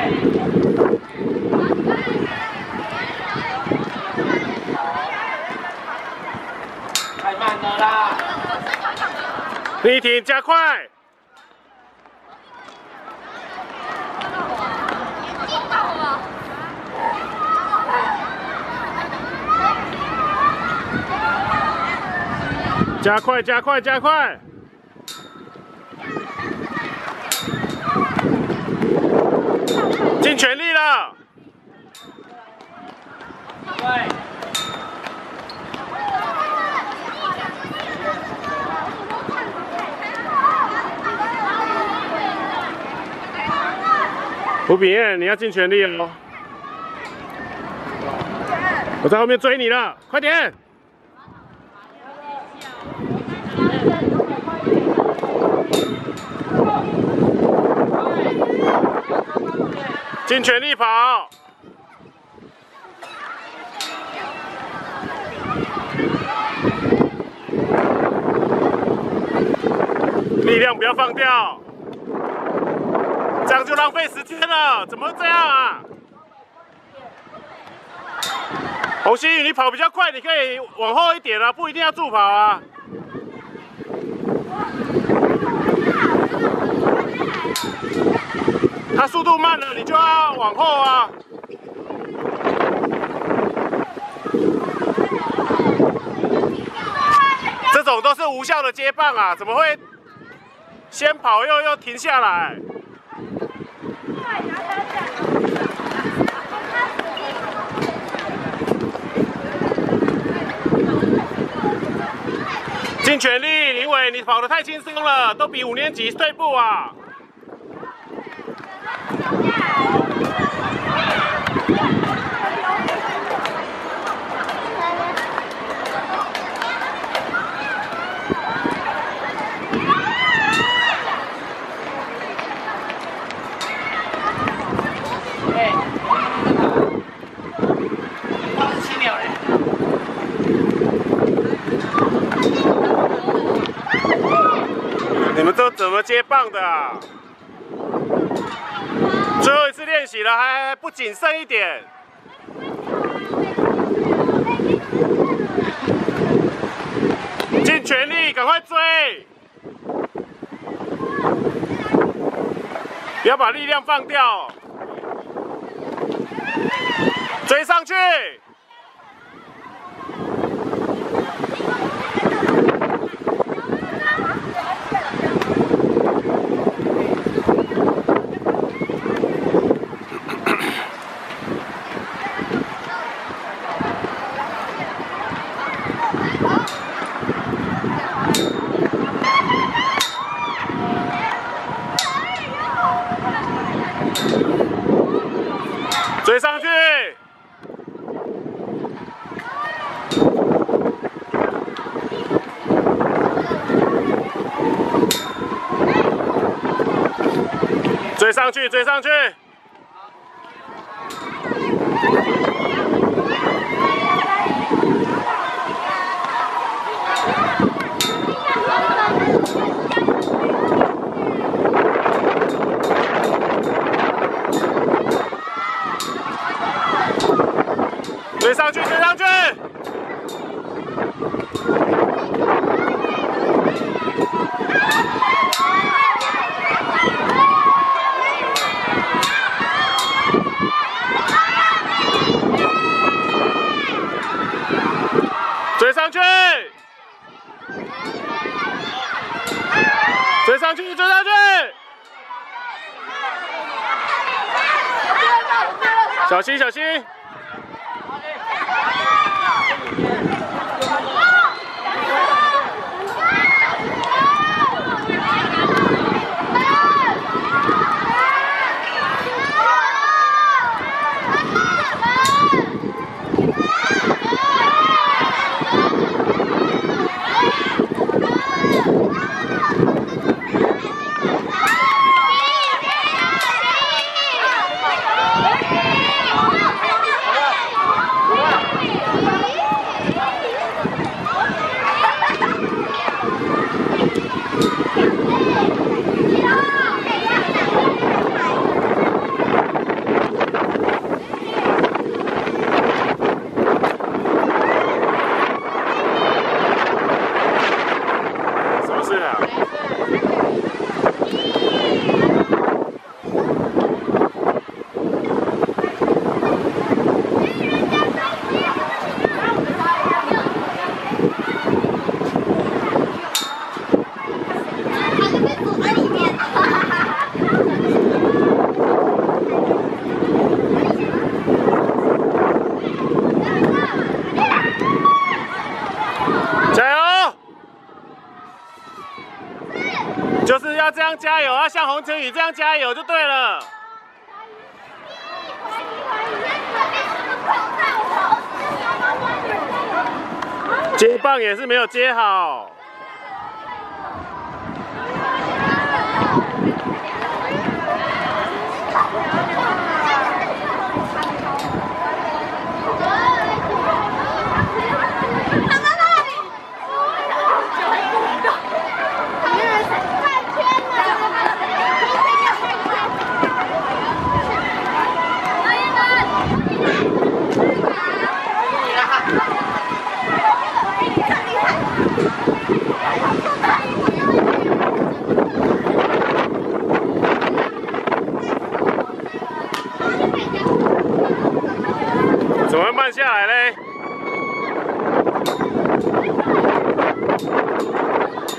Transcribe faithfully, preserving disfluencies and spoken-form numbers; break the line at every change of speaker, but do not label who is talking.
太慢了啦！
立体加快。 加快，加快，加快！尽全力了！
对。
胡炳彦，你要尽全力哦！我在后面追你了，快点！ 尽全力跑，力量不要放掉，这样就浪费时间了。怎么会这样啊？洪希宇，你跑比较快，你可以往后一点啊，不一定要助跑啊。 他速度慢了，你就要往后啊！这种都是无效的接棒啊，怎么会先跑又又停下来？尽全力，林伟，你跑得太轻松了，都比五年级退步啊！ 你们都怎么接棒的啊？最后一次练习了，还还不谨慎一点？尽全力，赶快追！不要把力量放掉，追上去！ 追上去！追上去！追上去！追上去，追上去！追上去！追上去，追上去！小心，小心！
追
就是要这样加油，要像洪晨宇这样加油就对了。接棒也是没有接好。 怎么会慢下来嘞？